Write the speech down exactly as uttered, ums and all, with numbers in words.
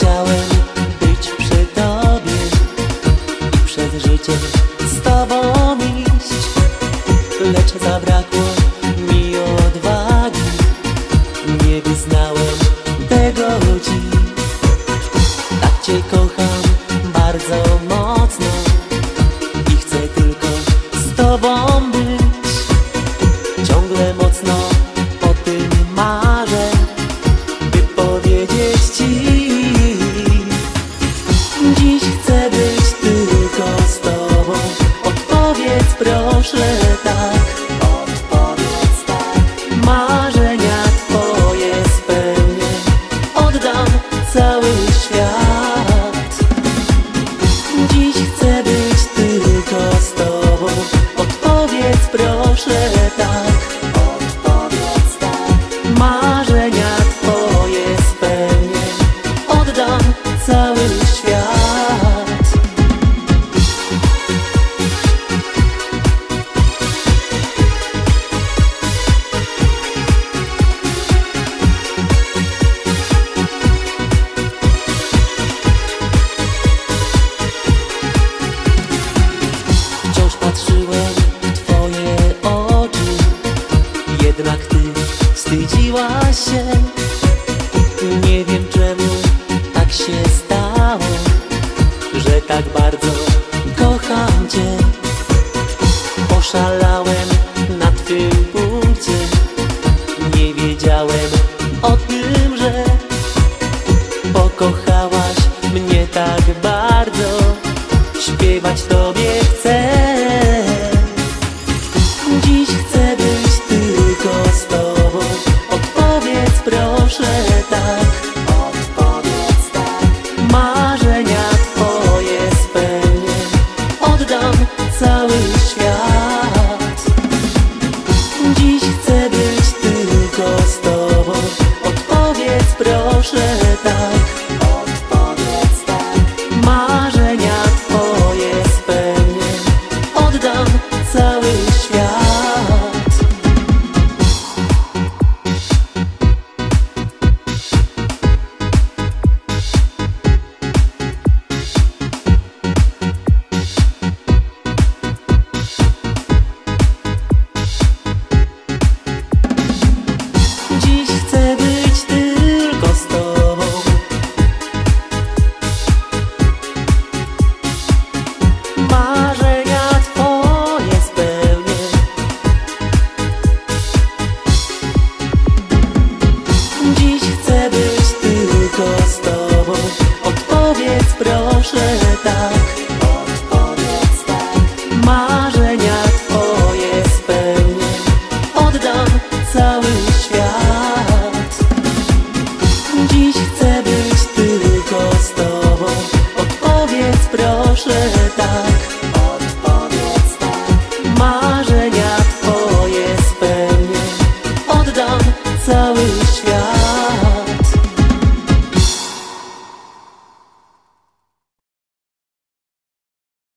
Chciałem być przy tobie i przez życie z tobą iść, lecz zabrakło mi odwagi. Nie wyznałem tego dziś. Tak cię kocham bardzo mocno i chcę tylko z tobą być. Ciągle mocno o tym marzę, by powiedzieć ci. Dziś chcę być tylko z tobą. Odpowiedz proszę tak. Odpowiedz tak. Marzenia twoje spełnię, oddam cały świat. Dziś chcę być tylko z tobą. Odpowiedz proszę tak. Odpowiedz tak. Marzenia twoje spełnię, oddam cały świat. Wciąż patrzyłem w twoje oczy, jednak ty wstydziłaś się. Nie wiem czemu tak się stało, że tak bardzo kocham cię. Poszalałem na twym punkcie, nie wiedziałem o tym, że pokochałaś mnie tak bardzo. Śpiewać tobie chcę. Dziś chcę być tylko z tobą. Odpowiedz proszę tak. Odpowiedz tak. Marzenia twoje spełnię, oddam cały świat. Dziś chcę być tylko z tobą. Odpowiedz proszę tak. Odpowiedz tak. Marzenia twoje spełnię, oddam cały świat. Dziś chcę być tylko z tobą. Marzenia twoje spełnię. Dziś chcę być tylko z tobą. Odpowiedz proszę tak. Odpowiedz tak. Marzenia twoje spełnię, oddam cały świat. Dziś chcę być tylko z tobą. Odpowiedz proszę tak. Odpowiedz tak. Marzenia twoje spełnię, oddam cały świat.